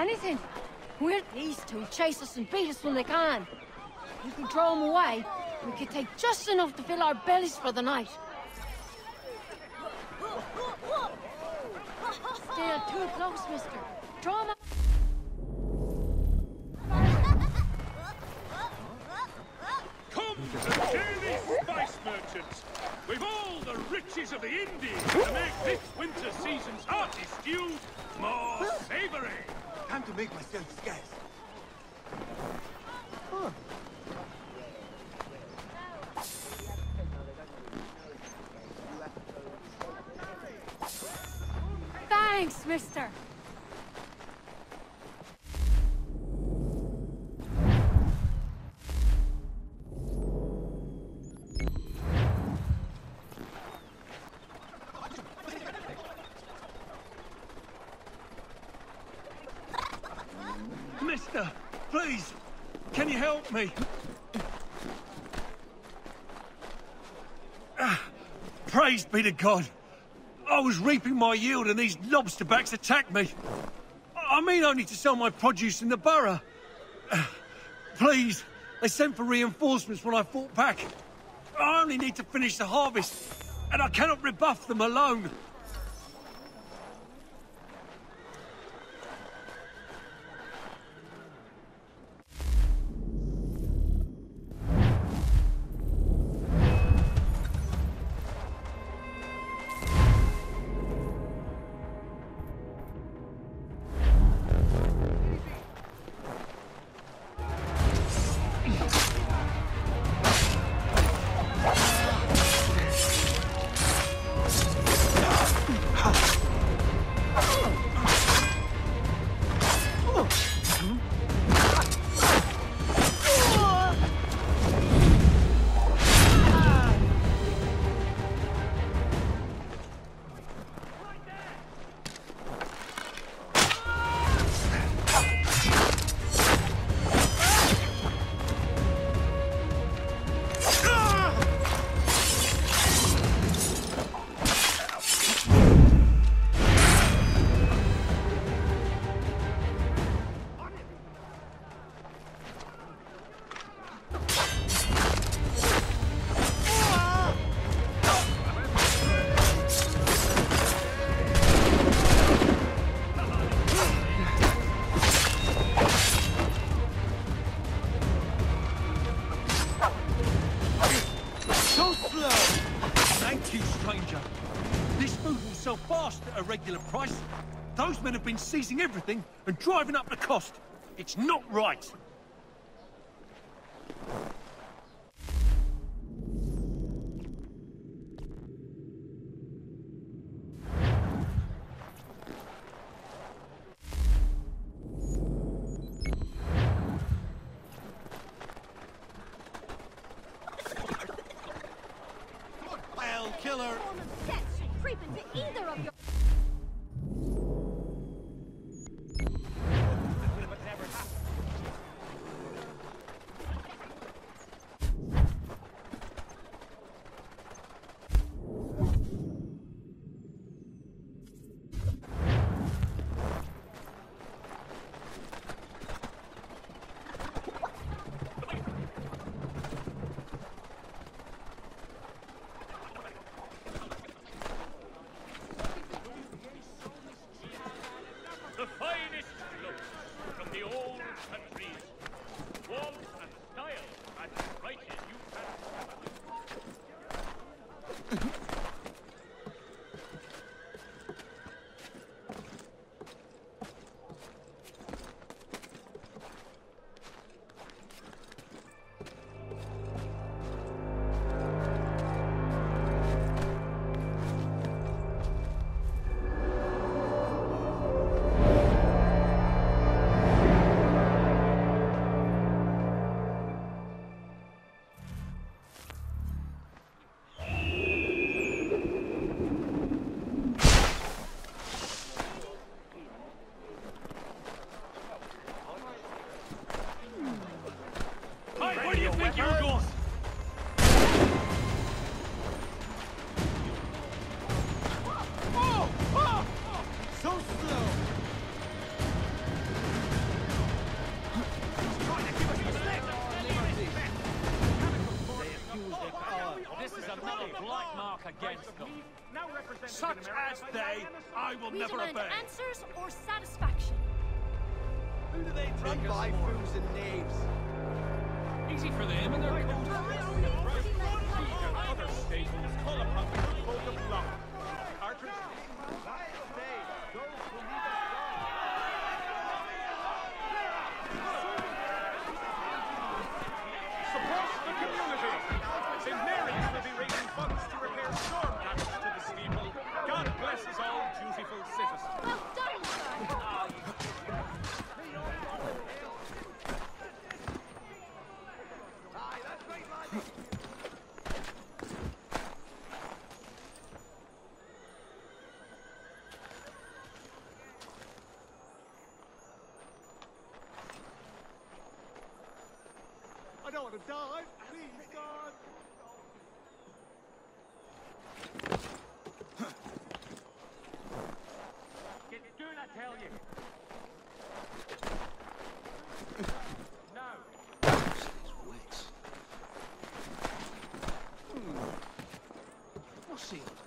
anything. These two chase us and beat us when they can. If we draw them away, we could take just enough to fill our bellies for the night. Still too close, mister. Draw them out. Come to Daily Spice Merchants! We've all the riches of the Indies to make this winter season's hearty stew more savoury! Time to make myself scarce. Huh. Thanks, mister. Mister, please, can you help me? Praise be to God. I was reaping my yield and these lobsterbacks attacked me. I mean only to sell my produce in the borough. Please, they sent for reinforcements when I fought back. I only need to finish the harvest, and I cannot rebuff them alone. At a regular price. Those men have been seizing everything and driving up the cost. It's not right. I'll kill her. Creep into either of your... The finest clothes from the old countries. Warmth and style as bright as you can. against them. Such as they, I will We never demand obey. answers or satisfaction. Who do they run by fools and knaves? Easy for them and their other staples call upon the folk of Long. Cartridge. Support the community. St. Mary's will be raising funds to repair storm damage to the steeple. God blesses all dutiful citizens. Well done, sir! I don't want to die. Please, God. Get doing, I tell you. No. What's he on about?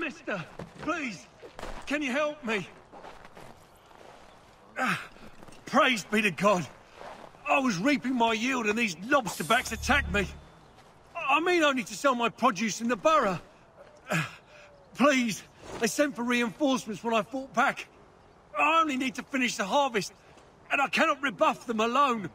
Mister, please, can you help me? Praise be to God. I was reaping my yield and these lobsterbacks attacked me. I mean only to sell my produce in the borough. Please, they sent for reinforcements when I fought back. I only need to finish the harvest, and I cannot rebuff them alone.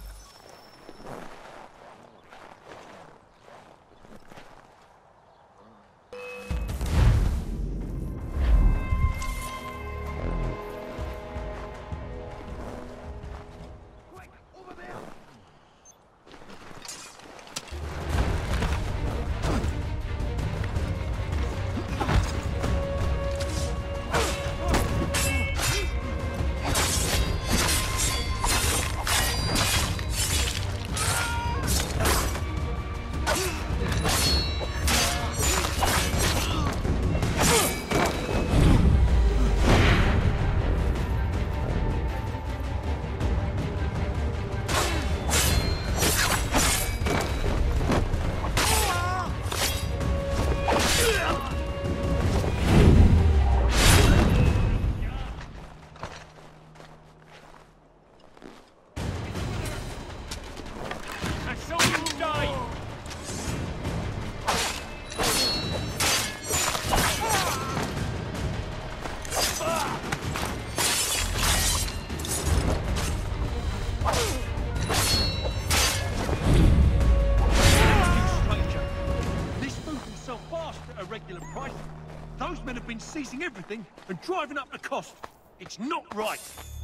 Seizing everything and driving up the cost. It's not right.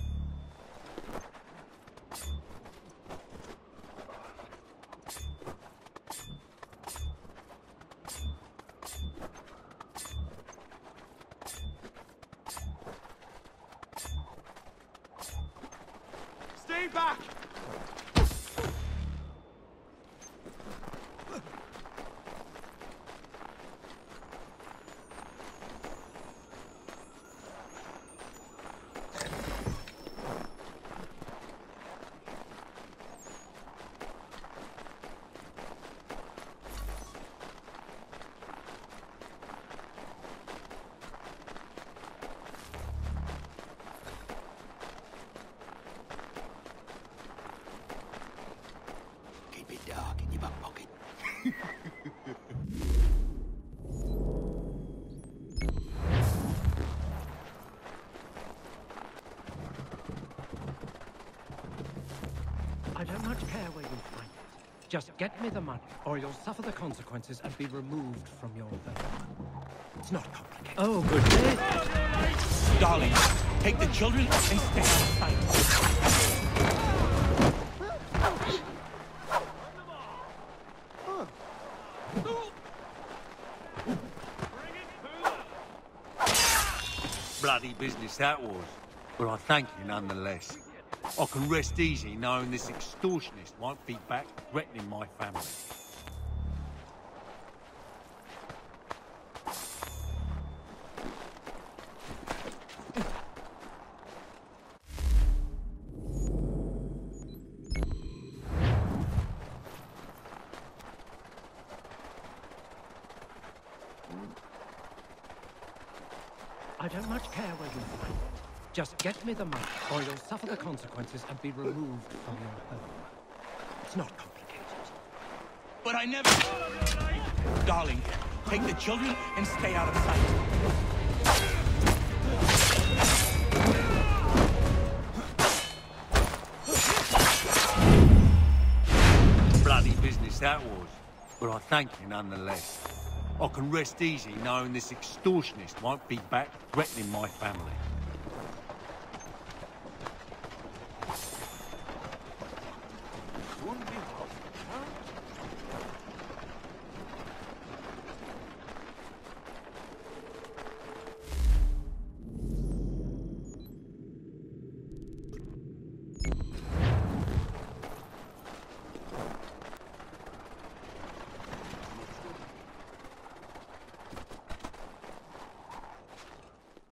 Stay back! Dark in your back pocket. I don't much care where you find it. Just get me the money, or you'll suffer the consequences and be removed from your home. It's not complicated. Oh, good day. Darling, take the children and stay out of sight. Bloody business that was, but I thank you nonetheless. I can rest easy knowing this extortionist won't be back threatening my family. I don't much care where you find it. Just get me the money, or you'll suffer the consequences and be removed from your home. It's not complicated. But I never... Darling, take the children and stay out of sight. Bloody business that was, but I thank you nonetheless. I can rest easy knowing this extortionist won't be back threatening my family.